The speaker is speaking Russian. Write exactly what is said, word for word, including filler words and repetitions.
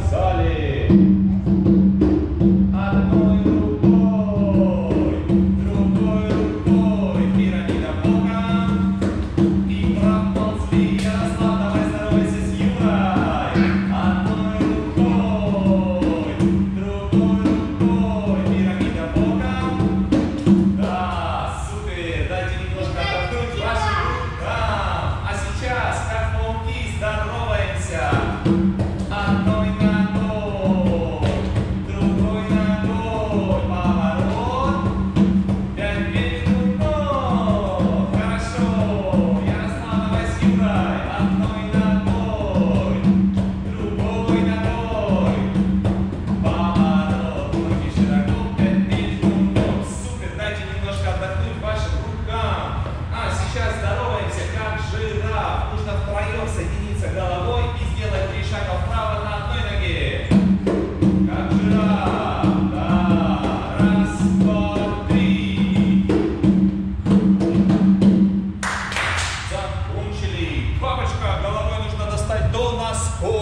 зале. Одной рукой, другой рукой, пирамида Бога. И проползли, Ярослав, давай здоровайся с Юрой. Одной рукой, другой рукой, пирамида Бога. Да, супер, дайте немножко отдохнуть вашим рукам. А сейчас, как пауки, здороваемся. Одной ногой, другой ногой, поворот. Пять минут ног, хорошо. Ярослав, давай с Юрой. Одной ногой, другой ногой, поворот. Ноги широко, пять минут ног. Супер, дайте немножко отдохнуть вашим рукам. А сейчас здороваемся, как жираф. Нужно втроем соединиться головой и сделать три шага вправо на одной ноге. Как жираф. Да. Раз, два, три. Закончили. Бабочка, головой нужно достать до носков.